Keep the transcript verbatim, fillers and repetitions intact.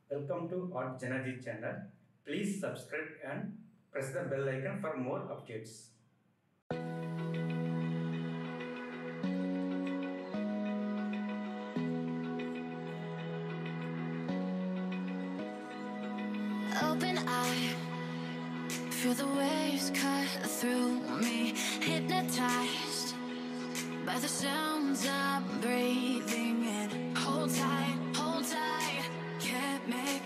Welcome to Art Janaji channel. Please subscribe and press the bell icon for more updates. Open eye, feel the waves cut through me, hypnotized by the sounds I'm breathing in. Hold tight, hold tight, can't make